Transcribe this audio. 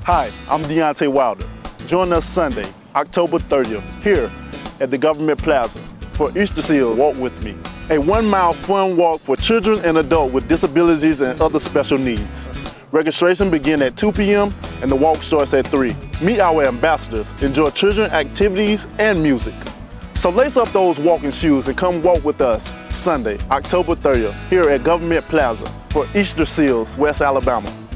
Hi, I'm Deontay Wilder. Join us Sunday, October 30th, here at the Government Plaza for Easter Seals Walk With Me, a 1-mile fun walk for children and adults with disabilities and other special needs. Registration begins at 2 p.m. and the walk starts at 3. Meet our ambassadors, enjoy children activities and music. So lace up those walking shoes and come walk with us Sunday, October 30th, here at Government Plaza for Easter Seals, West Alabama.